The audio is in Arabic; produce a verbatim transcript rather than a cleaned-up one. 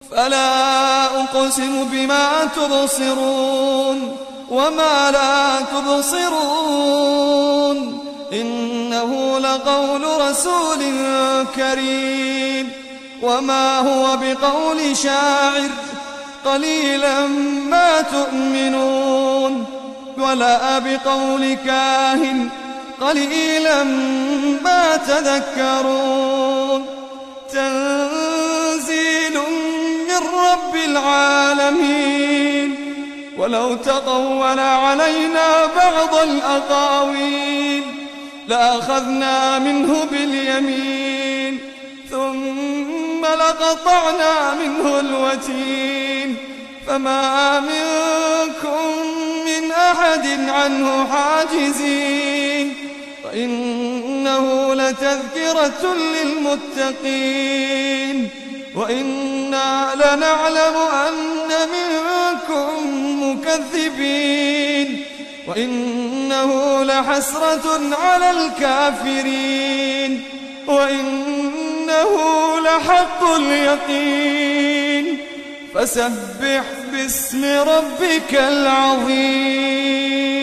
فلا أقسم بما تبصرون وما لا تبصرون إنه لقول رسول كريم وما هو بقول شاعر قليلا ما تؤمنون ولا بقول كاهن قليلا ما تذكرون تنزيل من رب العالمين ولو تقول علينا بعض الأقاويل لأخذنا منه باليمين ثم لقطعنا منه الوتين فما منكم من أحد عنه حاجزين وإنه لتذكرة للمتقين وإنا لنعلم أن منكم مكذبين وإنه لحسرة على الكافرين وإنه لحق اليقين فسبح باسم ربك العظيم.